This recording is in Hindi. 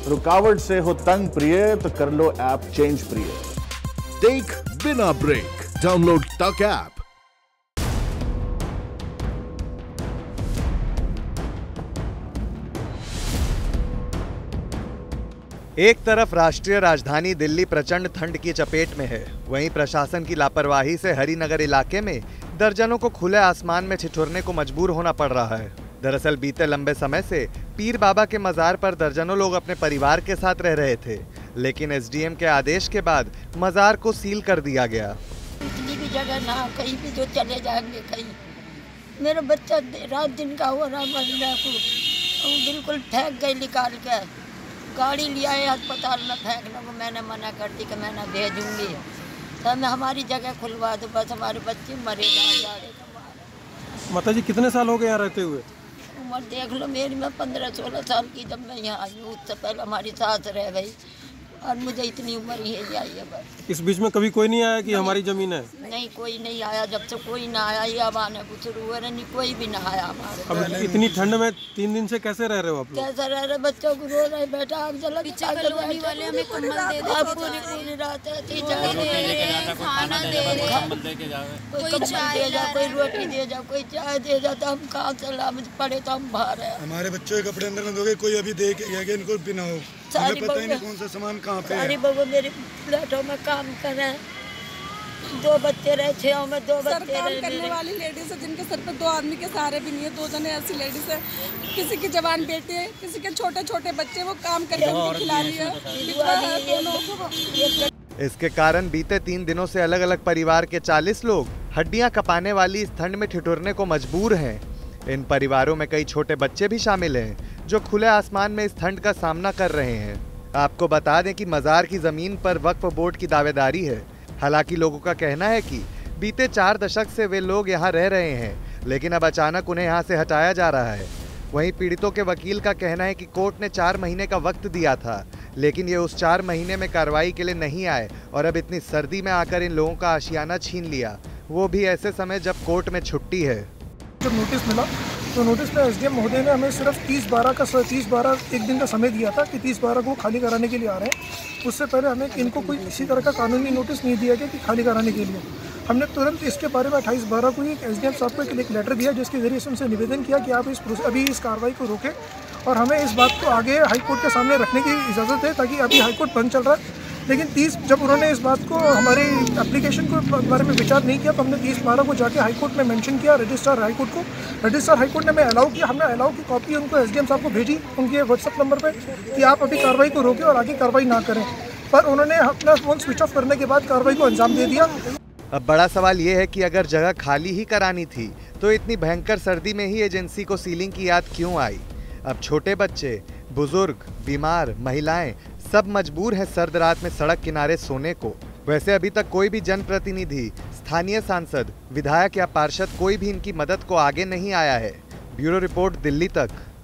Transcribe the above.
रुकावट से हो तंग प्रिय तो कर लो ऐप चेंज प्रिय। देख बिना ब्रेक, डाउनलोड तक ऐप। एक तरफ राष्ट्रीय राजधानी दिल्ली प्रचंड ठंड की चपेट में है, वहीं प्रशासन की लापरवाही से हरिनगर इलाके में दर्जनों को खुले आसमान में ठिठुरने को मजबूर होना पड़ रहा है। दरअसल बीते लंबे समय से पीर बाबा के मजार पर दर्जनों लोग अपने परिवार के साथ रह रहे थे, लेकिन एसडीएम के आदेश के बाद मजार को सील कर दिया गया। इतनी भी जगह ना, कहीं भी जो चले जाएंगे कहीं। मेरा बच्चा रात दिन का हो रहा मरने को, बिल्कुल फेंक गई निकाल के। गाड़ी लिया है अस्पताल में फेंकने को, मैंने मना कर दी कि मैं ना भेजूंगी। तो मैं हमारी जगह खुलवा दो, बस हमारे बच्चे मरे जाए। माता जी कितने साल हो गए यहाँ रहते हुए? उम्र देख लो मेरी, मैं 15-16 साल की जब मैं यहाँ आई हूँ, उससे पहले हमारी सास रह गई और मुझे इतनी उम्र ही आई है बस। इस बीच में कभी कोई नहीं आया कि हमारी जमीन है? नहीं, कोई नहीं आया। जब से कोई ना आया, ये अब आने को शुरू हुआ, नहीं कोई भी ना आया हमारे। अब इतनी ठंड में 3 दिन से कैसे रह रहे हो आप लोग? कैसे रह रहे, बच्चों को रो रहे, बेटा आग जला पीछे कॉलोनी वाले हमें कंबल दे दे, पूरी रात ऐसी खाना दे कोई चाय दे जा, कोई रोटी दे जा, कोई चाय दे जा। तो हम कहाँ से ला, पड़े तो हम बाहर है। हमारे बच्चों के कपड़े अंदर में दोगे, कोई अभी दे के गया कि इनको बिना हो, हमें पता ही नहीं कौन सा सामान कहाँ पे है। सारी बहू मेरी फ्लैटों में काम कर रहे हैं, 2 बच्चे रहे, 6 में 2 बच्चे रहे। करने वाली लेडीज है जिनके सर पे 2 आदमी के सहारे भी नहीं है, 2 जने ऐसी लेडीज है, किसी की जवान बेटे, किसी के छोटे छोटे बच्चे, वो काम करके उनको खिला रही है। इसके कारण बीते 3 दिनों से अलग अलग परिवार के 40 लोग हड्डियां कपाने वाली इस ठंड में ठिठुरने को मजबूर हैं। इन परिवारों में कई छोटे बच्चे भी शामिल हैं, जो खुले आसमान में इस ठंड का सामना कर रहे हैं। आपको बता दें कि मजार की जमीन पर वक्फ बोर्ड की दावेदारी है। हालांकि लोगों का कहना है कि बीते 4 दशक से वे लोग यहाँ रह रहे हैं, लेकिन अब अचानक उन्हें यहाँ से हटाया जा रहा है। वहीं पीड़ितों के वकील का कहना है कि कोर्ट ने 4 महीने का वक्त दिया था, लेकिन ये उस 4 महीने में कार्रवाई के लिए नहीं आए और अब इतनी सर्दी में आकर इन लोगों का आशियाना छीन लिया, वो भी ऐसे समय जब कोर्ट में छुट्टी है। जब नोटिस मिला तो नोटिस में एसडीएम महोदय ने हमें सिर्फ 30/12 एक दिन का समय दिया था कि 30/12 को खाली कराने के लिए आ रहे हैं। उससे पहले हमें इनको कोई किसी तरह का कानूनी नोटिस नहीं दिया गया कि खाली कराने के लिए। हमने तुरंत इसके बारे में 28/12 को एक एसडीएम साहब को एक लेटर दिया, जिसके जरिए से उनसे निवेदन किया कि आप अभी इस कार्रवाई को रोकें और हमें इस बात को आगे हाईकोर्ट के सामने रखने की इजाज़त है, ताकि अभी हाईकोर्ट बंद चल रहा है। लेकिन 30 जब उन्होंने इस बात को हमारे एप्लीकेशन को बारे में विचार नहीं किया, तो हमने 30/12 को जाके हाईकोर्ट में मेंशन किया, रजिस्ट्रार हाईकोर्ट को। रजिस्ट्रार हाईकोर्ट ने हमें अलाउ किया, हमने अलाउ की कॉपी उनको एसडीएम साहब को भेजी उनके व्हाट्सएप नंबर पे कि आप अभी कार्रवाई को रोकें और आगे कार्रवाई ना करें, पर उन्होंने अपना फ़ोन स्विच ऑफ करने के बाद कार्रवाई को अंजाम दे दिया। अब बड़ा सवाल ये है कि अगर जगह खाली ही करानी थी तो इतनी भयंकर सर्दी में ही एजेंसी को सीलिंग की याद क्यों आई? अब छोटे बच्चे, बुजुर्ग, बीमार, महिलाएं सब मजबूर हैं सर्द रात में सड़क किनारे सोने को। वैसे अभी तक कोई भी जनप्रतिनिधि, स्थानीय सांसद, विधायक या पार्षद कोई भी इनकी मदद को आगे नहीं आया है। ब्यूरो रिपोर्ट, दिल्ली तक।